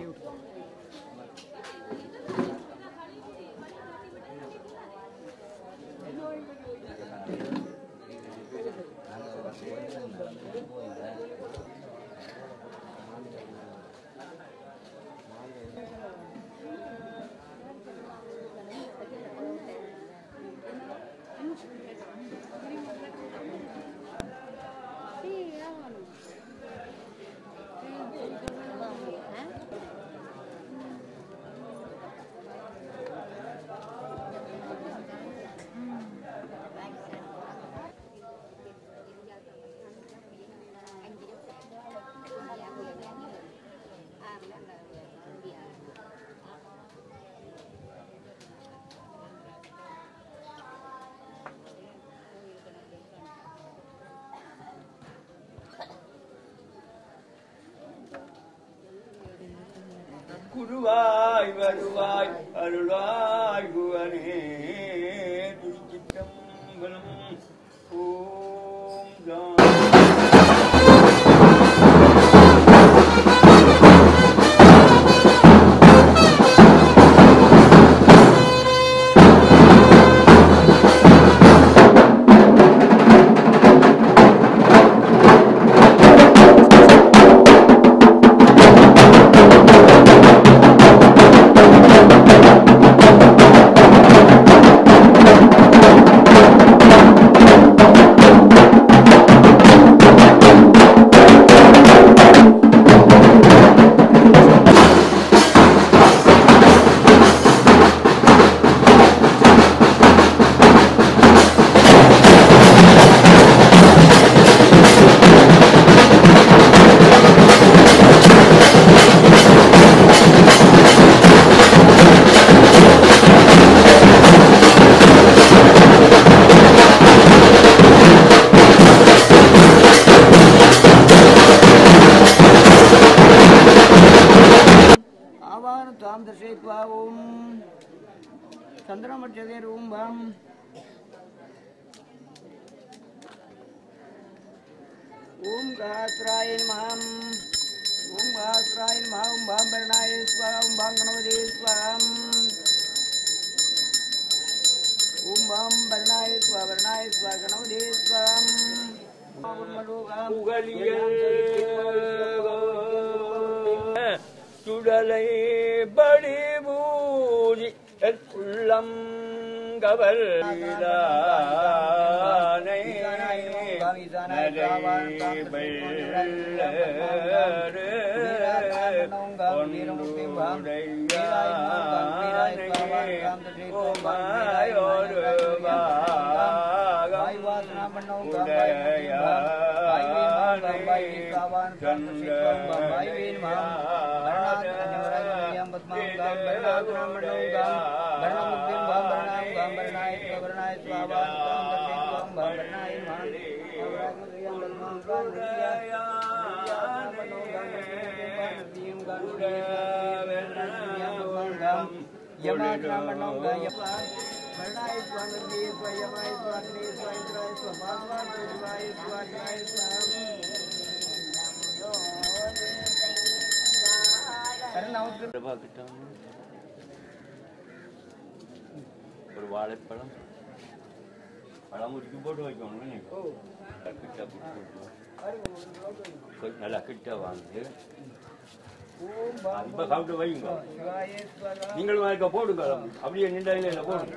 குருவாய் வருவாய் அருளாய் குவனே திருச்சிற்றம்பலம். ஓம் ताम दर्शयित्वा ओम चंद्रमर्चते रूम्बम ओम गहात्राय नमः ओम गहात्राय नमः ओम भांबरणाय स्वाहा ओम भांगणवदे स्वाहा ओम भांबरणाय स्वाहा वर्णाय स्वाहा गणवदे स्वाहा சுடலை படிபூஜி உள்ளம் கவர்ந்தானை ஒரு வாழைப்பழம் பழம் உருக்கி போட்டு வைக்கணும். நல்லா கிட்ட வாங்க இப்ப சாப்பிட்டு வைங்க. நீங்களும் அதுக்க போடுங்க. அப்படியே நின்றாயில போடுங்க.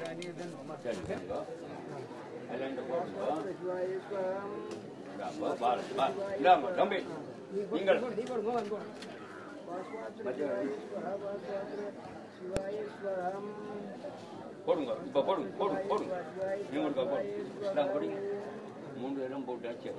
தம்பி நீங்கள் போடுங்க. இப்ப போடுங்க போடுங்க போடுங்க. நீங்க போடுங்க. போடுங்க. 3 இடம் போட்டாச்சு.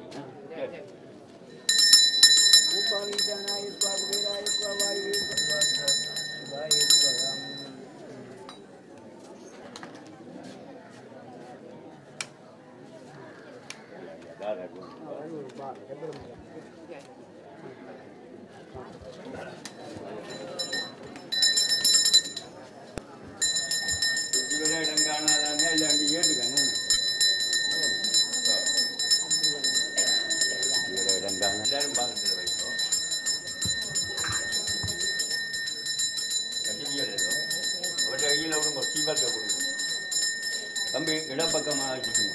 தம்பி இடப்பக்கமாக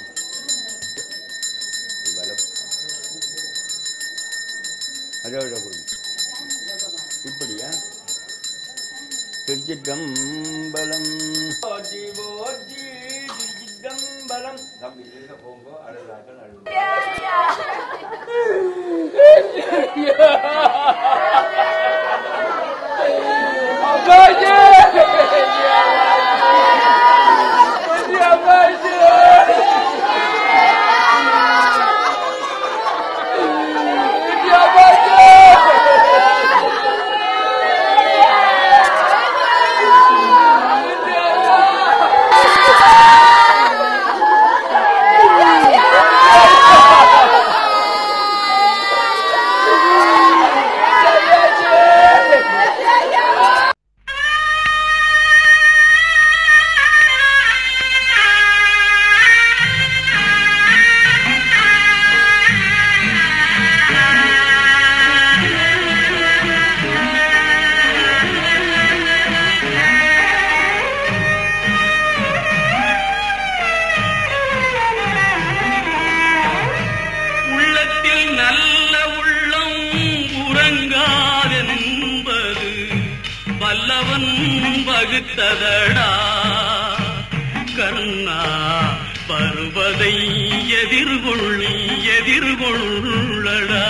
அதை விட கொடுங்க. இப்படியா? திருச்சிற்றம்பலம் திருச்சிற்றம்பலம். தம்பி போங்க, அழுதாக்கள் அழுது. வகுத்ததடா கர்ணா பருவதை எதிர்கொள்ளடா.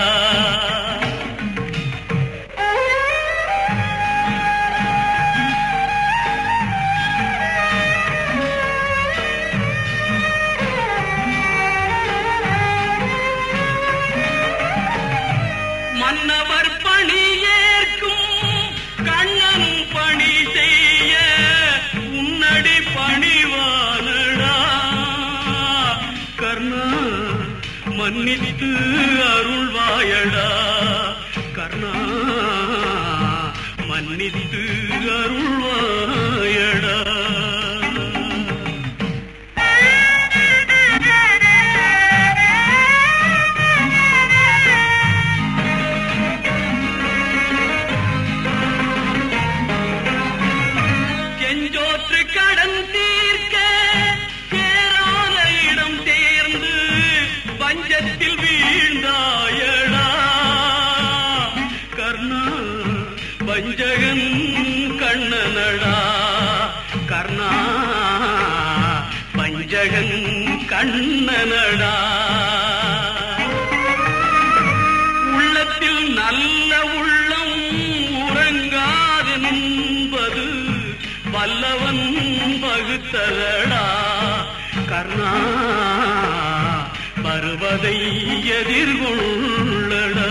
மன்னவர் பணி ஏற்கும் கண்ணன் பணி செய்ய உன்னடி பணிவானடா கர்ணா மன்னித்து அருள்வாயடா கர்ணா மன்னித்து அருள்வாயடா. கடன் தீர்க்க சேராத இடம் தேர்ந்து பஞ்சத்தில் வீழ்ந்தாயடா கர்ணா வஞ்சகன் கண்ணனடா கர்ணா வஞ்சகன் கண்ணனடா. உள்ளத்தில் நல்ல உள்ளம் உறங்காதென்பது வல்லவன் வகுத்ததடா கர்ணா வருவதை எதிர்கொள்ளடா.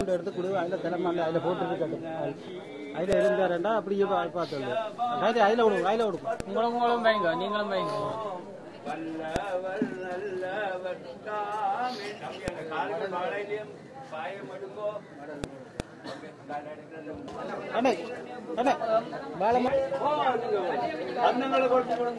ஒன்று எடுத்து கொடு, அதில் தலைமாண்ட அதில் போட்டு கட்டும். அதில் இருந்தாரண்டா அப்படியே பார்த்து அதில் விடுங்க, அதில் விடுங்க. உங்களும் பயங்க, நீங்களும் பயங்க. அண்ணே அண்ணே வேலை அன்னங்களை கொடுத்து கொடுங்க.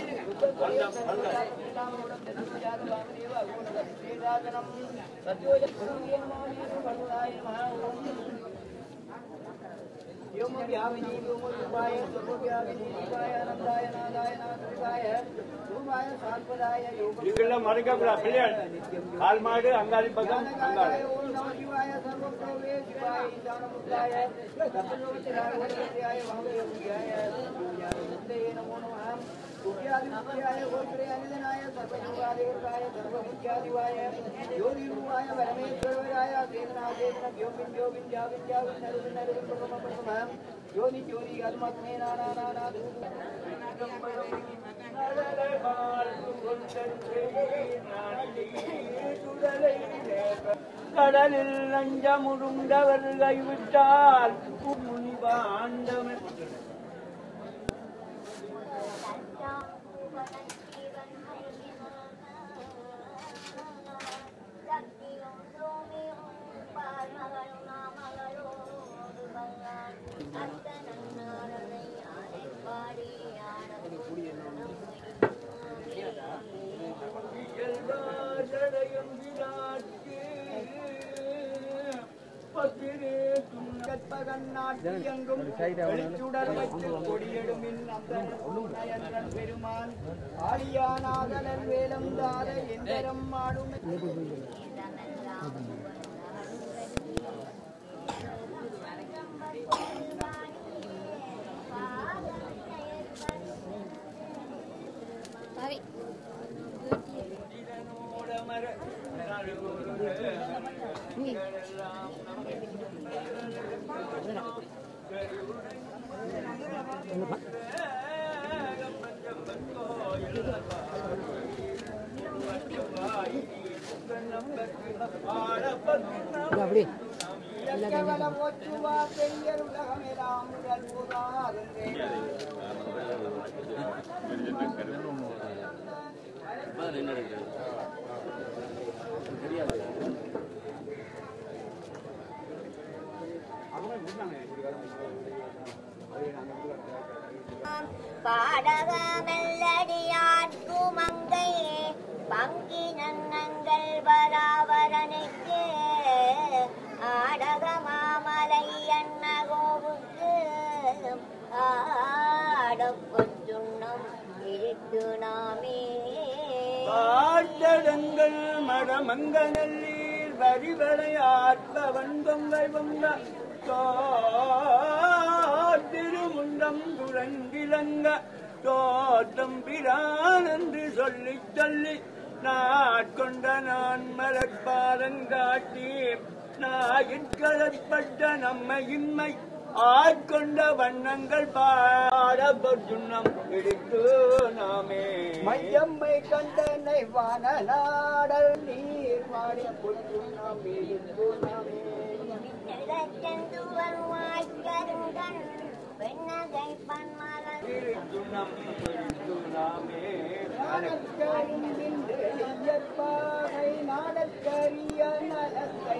நீங்களாம் மறக்கப்படா பிள்ளைகள். கால் மாடு அங்காளி பக்கம் அங்காளி கடலில் லஞ்சமுருண்டவர் கைவிட்டால் முனிவாண்டவன் பெருமான் ஆலியானாதலன் வேலம் தார எந்தரம் மாடும் அப்படி பாடக மெல்லடியார்க்கு மங்கை பங்கி நன்னங்கள் பராவரனுக்கு ஆடக மாமலை அண்ணகோவுக்கு ஆடப்பொச்சுண்ணம் இருக்கு நாமே பாட்டடங்கள் மடமங்க நல்லீர் வரிவளையாற்பவன் பொங்கல் பொங்க திருமுண்டம் துறங்கிலங்க தோட்டம் பிரான் என்று சொல்லி சொல்லி நாட்கொண்ட நான் மலர்பாதங்காட்டி நாயிற்களப்பட்ட நம்மை இம்மை ஆட்கொண்ட வண்ணங்கள் பாடப்பொன்னம் எடுத்து நாமே மையம்மை கண்டனை வான நாடல் நீர் மாடி பொன்னம் எடுத்து நாமே வருவாய்க்கருடன் பெண்ணகை பன்மகள் நாடற்கரிய நலத்தை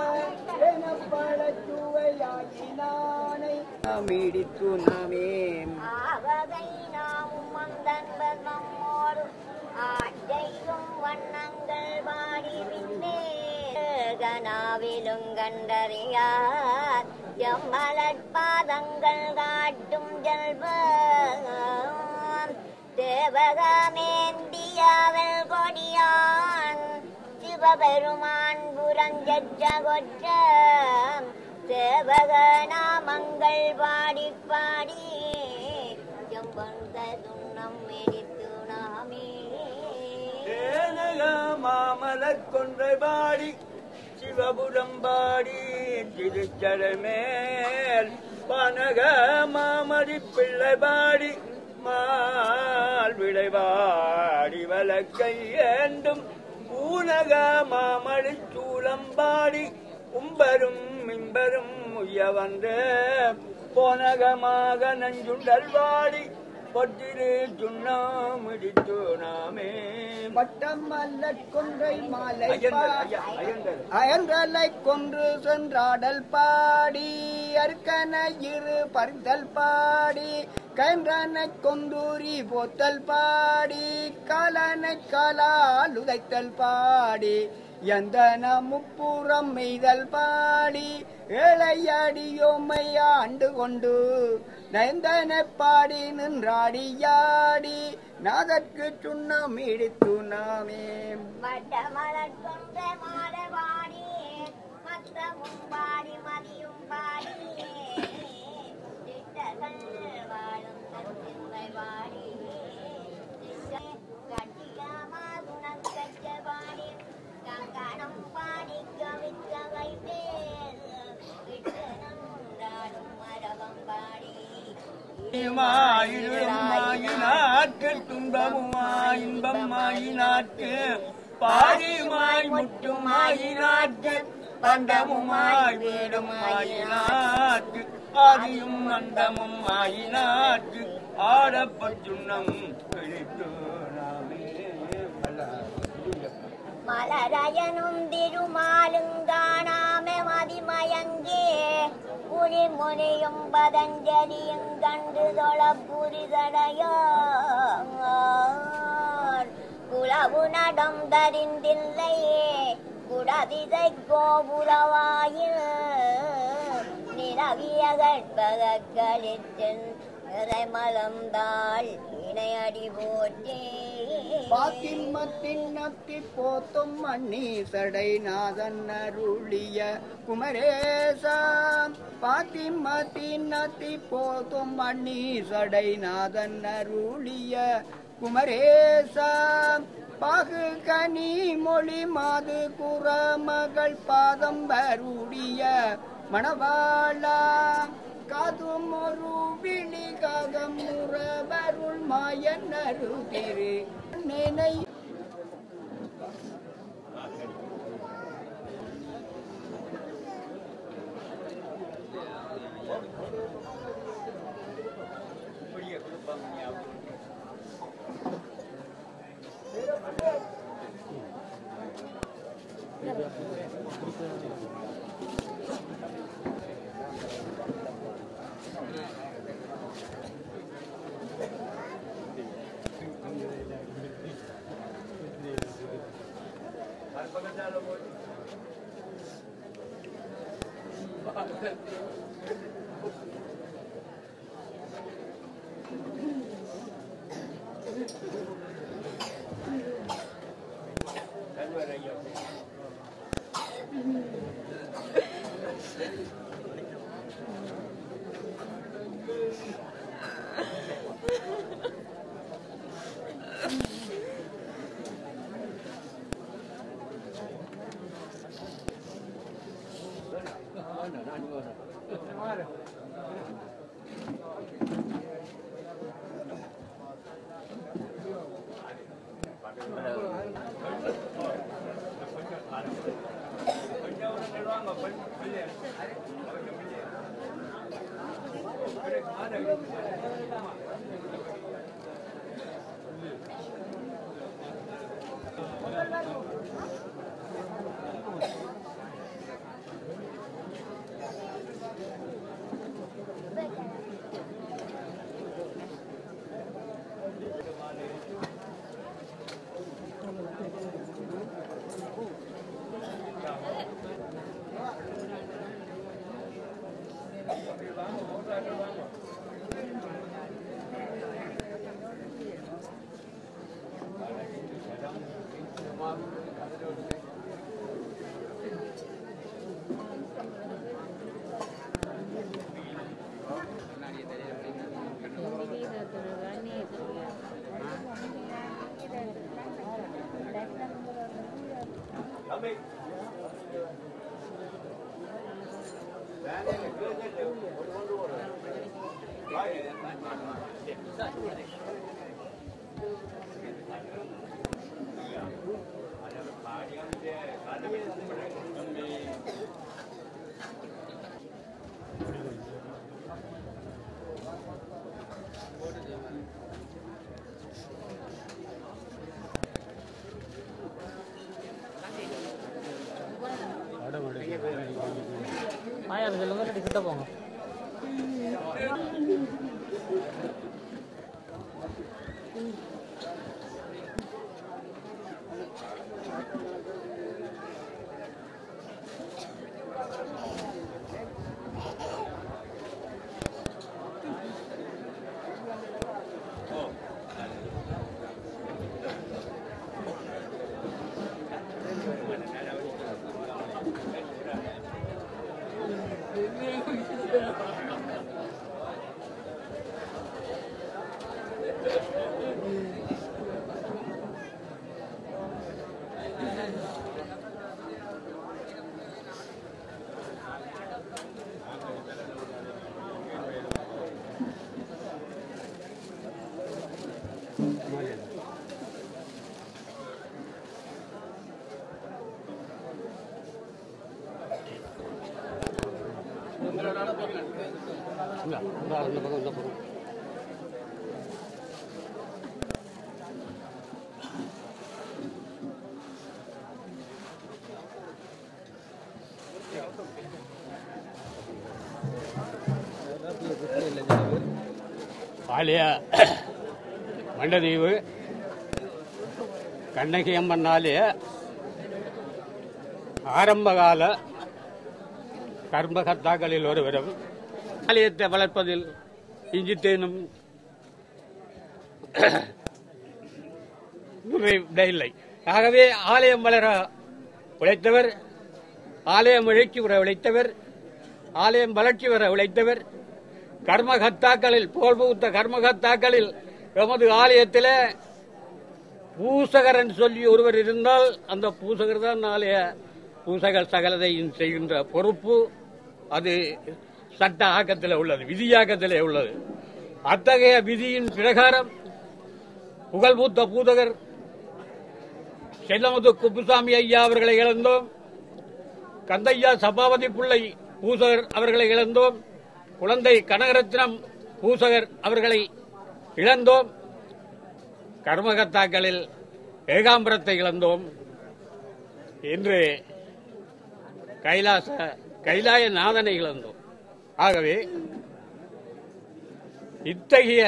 நம்பளச்சுவையாயினானை மீடித்து நாமே ஆவகை நாமும் வந்தன்பர் நம்மோடு ஆட்டையும் வண்ணங்கள் பாடி விண்ணே கனாவிலும் கண்டறியார் எம்மலற்பாதங்கள் காட்டும் ஜல்பம் தேவகமேந்தியாவல் கொடியான் சிவபெருமான் புரஞ்சற்ற கொற்றம் தேவக நாமங்கள் பாடி பாடி எம்பந்த துண்ணம் எடுத்து நாமே மாமலர் கொன்றை பாடி சிவபுரம் பாடி திருச்சரமேல் பனக மாமதி பிள்ளை பாடி மால் விளைவாடி வழக்கை ஏண்டும் ஊனக மாமழி சூளம் பாடி உம்பரும் அன்பரும் உய்ய வந்து போனகமாக நஞ்சுண்டல் வாடி பொற்றிரு சுண்ணாம் இடித்து நாமே பட்டம் அல்ல கொன்றை மாலை அயன்றலை கொன்று சென்றாடல் பாடி அற்கன இரு பறித்தல் பாடி கன்றனை கொந்தூரி போத்தல் பாடி காலனை காலால் உதைத்தல் பாடி எந்தன முப்புறம் மெய்தல் பாடி ஏழையடியோமை ஆண்டு கொண்டு நயந்தன பாடி நின்றாடியாடி நாதற்கு சுண்ணம் இடித்து நாமே வட்டமலர் கொன்ற மாடவாடி மத்தமும் பாடி மதியும் பாடி திட்டகள் வாழும் தன்மை வாடி கட்டியாமா குணம் கற்ற பாடி கங்கணம் பாடி கவிக்க வைத்தேன் விட்டனும் மரபம் பாடி மாயினாற்கு துன்பமுமாய் இன்பமாயினாற்கு பாடியுமாய் முட்டுமாயினாற்கு பண்டமுமாய் வீடுமாயினாற்கு ஆதியும் அண்டமும் ஆயினாற்கு ஆடப்பட்டுண்ணம் பிடித்து நாமே மலரயனும் திருமாலும் காணாம மதிமயங்கே புலிமுனியும் பதஞ்சலியும் கண்டு தொழ புரிதடையார் குலவு நடம் தரிந்தில்லையே குடதிசை கோபுரவாயில் நிலவிய கற்பகக்களிற்றின் நிறைமலம்தாள் இணையடி போற்றே பாத்திமத்தின் நத்தி போத்தும் மண்ணி சடைநாதன் அருளிய குமரேசா பாத்திமத்தின் நத்தி போத்தும் மண்ணி சடைநாதன் அருளிய குமரேசா பாகு கனி மொழி மாது குறமகள் பாதம் வருடைய மணவாளா காதும் ஒரு விழி காகம் முறவருள் மாயன் அருதிரு நினை கிட்ட போங்க. ஆலய மண்டதீவு கண்ணகி அம்மன் ஆலய ஆரம்பகால கர்மகர்த்தாக்களில் ஒருவரும் ஆலயத்தை வளர்ப்பதில் இஞ்சித்தேனும் இல்லை. ஆகவே ஆலயம் வளர உழைத்தவர், ஆலயம் இழைச்சி வர உழைத்தவர், ஆலயம் வளர்ச்சி வர உழைத்தவர், கர்மகர்த்தாக்களில் போல்பூத்த கர்மகர்த்தாக்களில் எமது ஆலயத்தில் பூசகர் என்று சொல்லி ஒருவர் இருந்தால் அந்த பூசகர் தான் ஆலய பூசகர் சகலதையும் செய்கின்ற பொறுப்பு. அது சட்ட ஆக்கத்தில் உள்ளது, விதியாக்கத்திலே உள்ளது. அத்தகைய விதியின் பிரகாரம் புகழ்பூத்த பூதகர் செல்லமுது குப்புசாமி ஐயா அவர்களை இழந்தோம். கந்தையா சபாபதி பிள்ளை பூசகர் அவர்களை இழந்தோம். குழந்தை கனகரத்னம் பூசகர் அவர்களை இழந்தோம். கர்மகர்த்தாக்களில் ஏகாம்பரத்தை இழந்தோம். இன்று கைலாய நாதனை இழந்தோம். ஆகவே இத்தகைய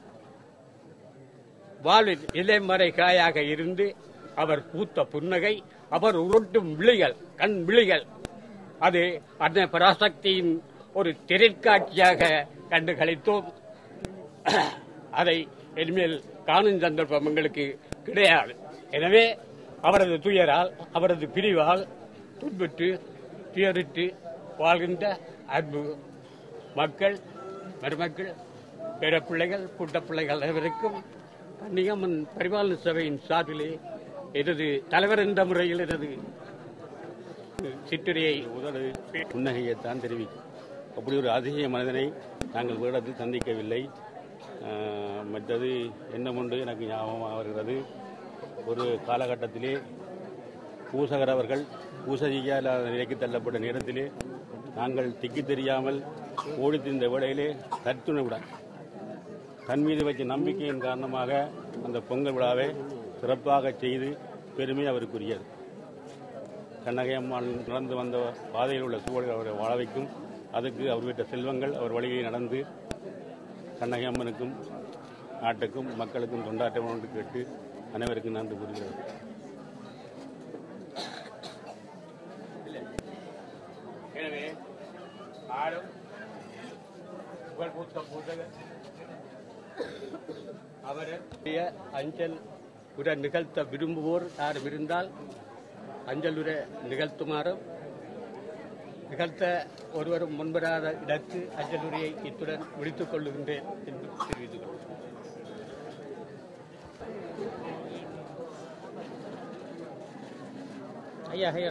வாழ்வில் இலைமறை காயாக இருந்து அவர் பூத்த புன்னகை, அவர் உருட்டும் விழிகள், கண் விழிகள், அது அன்னை பராசக்தியின் ஒரு திரைக்காட்சியாக கண்டு கழித்தோம். அதை இனிமேல் காணும் சந்தர்ப்பம் எங்களுக்கு கிடையாது. எனவே அவரது துயரால், அவரது பிரிவால் துன்புற்று துயரிட்டு வாழ்கின்ற அன்பு மக்கள், மருமக்கள், பேரப்பிள்ளைகள், கூட்டப்பிள்ளைகள் அனைவருக்கும் கன்னியம்மன் பரிபாலன சபையின் சார்பிலே எனது தலைவர் என்ற முறையில் எனது சிற்றுரையை புன்னகையைத்தான் தெரிவிக்கும். அப்படி ஒரு அதிசய மனிதனை நாங்கள் வேடத்தில் சந்திக்கவில்லை. மற்றது என்னமொன்று எனக்கு ஞாபகமாக வருகிறது. ஒரு காலகட்டத்திலே பூசகர் அவர்கள் பூசதியா நிலைக்கு தள்ளப்பட்ட நேரத்திலே நாங்கள் திக்கி தெரியாமல் ஓடி திரிந்த வேளையிலே தத்துணவுடன் தன் மீது வைத்த நம்பிக்கையின் காரணமாக அந்த பொங்கல் விழாவை சிறப்பாக செய்து பெருமை அவருக்குரியது. கண்ணகி அம்மாள் நடந்து வந்த பாதையில் உள்ள சூழல் அவரை வாழ வைக்கும். அதுக்கு அவர் விட்ட செல்வங்கள் அவர் வழியை நடந்து கண்ணகி அம்மனுக்கும் நாட்டுக்கும் மக்களுக்கும் கொண்டாட்டம் என்று கேட்டு அனைவருக்கும் நன்றி கூறுகிறது. எனவே அவருடைய அஞ்சல் உரை நிகழ்த்த விரும்புவோர் யாரும் இருந்தால் அஞ்சல் உரை நிகழ்த்துமாறும், நிகழ்த்த ஒருவரும் முன்வராத இடத்து அஞ்சல் உரையை இத்துடன் முடித்துக் கொள்ளுகின்றேன் என்று தெரிவித்துக் கொள்கிறேன். ஐயா ஐயா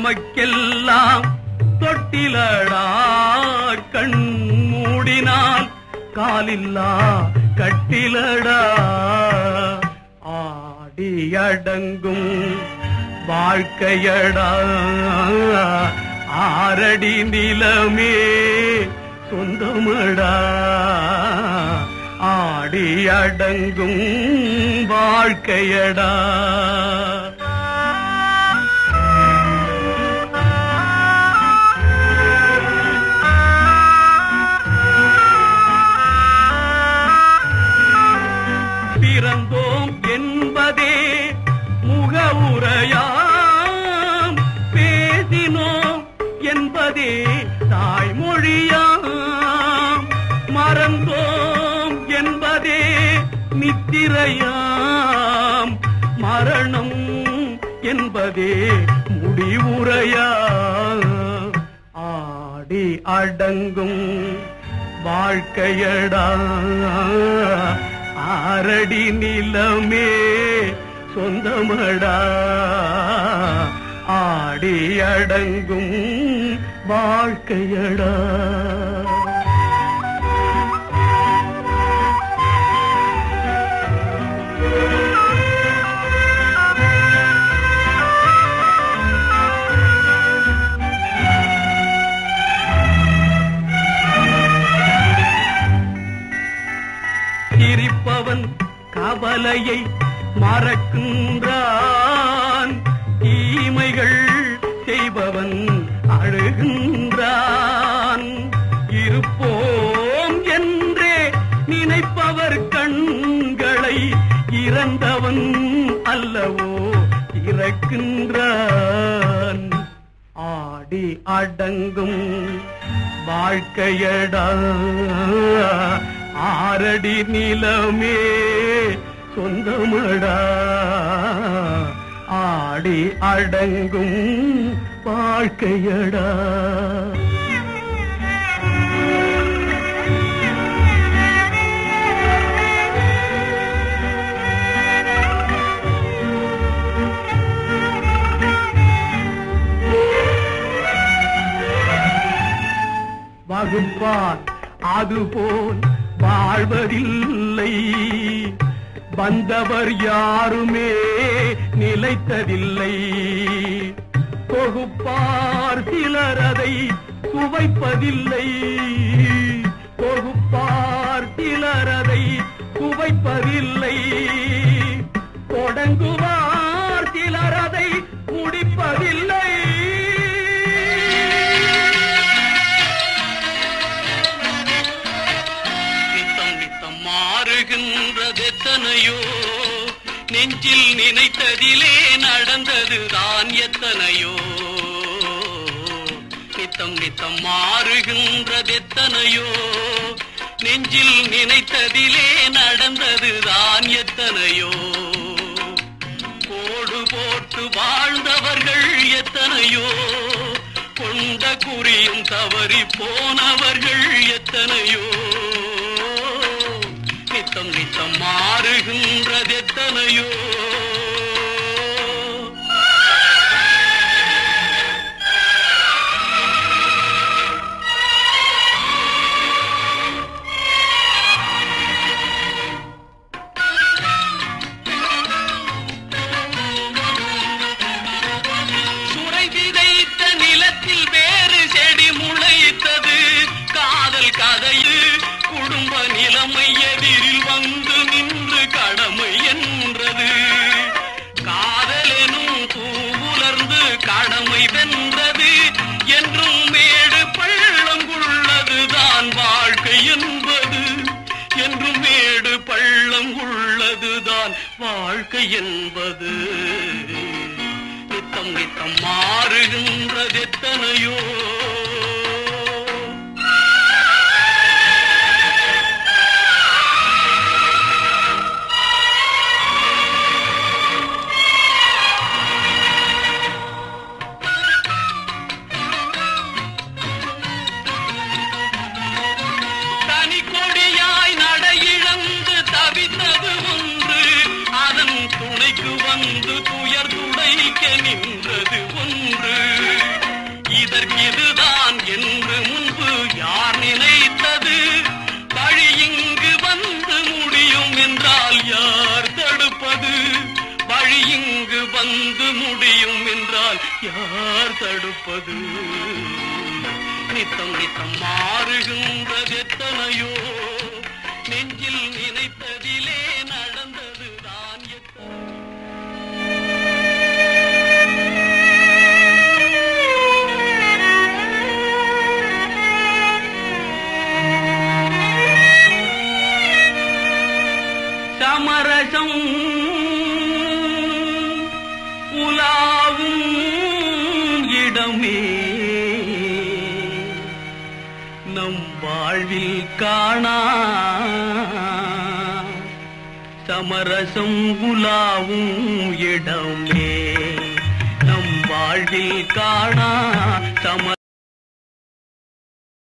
நமக்கெல்லாம் தொட்டிலடா கண் மூடினால் காலில்லா கட்டிலடா ஆடி அடங்கும் வாழ்க்கையடா ஆரடி நிலமே சொந்தமடா ஆடி அடங்கும் வாழ்க்கையடா பிறந்தோம் என்பதே முகவுரையாம் பேசினோம் என்பதே தாய்மொழியாம் மறந்தோம் என்பதே நித்திரையாம் மரணம் என்பதே முடிவுரையாம் ஆடி அடங்கும் வாழ்க்கையடா ஆரடி நிலமே சொந்தமடா ஆடி அடங்கும் வாழ்க்கையடா சிரிப்பவன் கவலையை மறக்கின்றான் தீமைகள் செய்பவன் அழுகின்றான் இருப்போம் என்றே நினைப்பவர் கண்களை இறந்தவன் அல்லவோ இறக்கின்றான் ஆடி அடங்கும் வாழ்க்கையடா ஆரடி நிலமே சொந்தமடா ஆடி அடங்கும் வாழ்க்கையடா வகுப்பார் அதுபோல் வாழ்வதில்லை வந்தவர் யாருமே நிலைத்ததில்லை தொகுப்பார் சிலர் அதை சுவைப்பதில்லை தொகுப்பார் சிலர் அதை சுவைப்பதில்லை தொடங்குவார் சிலர் அதை முடிப்பதில்லை மாறுகின்றதெத்தனையோ நெஞ்சில் நினைத்ததிலே நடந்ததுதான் எத்தனையோ நித்தம் நித்தம் மாறுகின்றதெத்தனையோ நெஞ்சில் நினைத்ததிலே நடந்ததுதான் எத்தனையோ கோடு போட்டு வாழ்ந்தவர்கள் எத்தனையோ கொண்ட குறியும் தவறி போனவர்கள் எத்தனையோ நித்தம் நித்தம் மாறுகின்றதெத்தனையோ சுரை விதைத்த நிலத்தில் வேறு செடி முளைத்தது காதல் கதையில் குடும்ப நிலைமை எதிரில் வந்து நின்று கடமை என்றது காதலெனும் பூவுலர்ந்து கடமை வென்றது என்றும் மேடு பள்ளம் உள்ளதுதான் வாழ்க்கை என்பது என்றும் மேடு பள்ளம் உள்ளதுதான் வாழ்க்கை என்பது நித்தம் நித்தம் மாறுகின்றதெத்தனையோ வந்து துயர் துடைக்க நின்றது ஒன்று வந்து முடியும் என்றால் யார் தடுப்பது? நித்தம் நித்தம் மாறுகின்றது எத்தனையோ, நெஞ்சில் நினைத்ததிலே நடந்ததுதான் சமரசம் உலாவும் இடமே நம் வாழ்வில் காணா, சமரசம் உலாவும் இடமே நம் வாழ்வில் காணா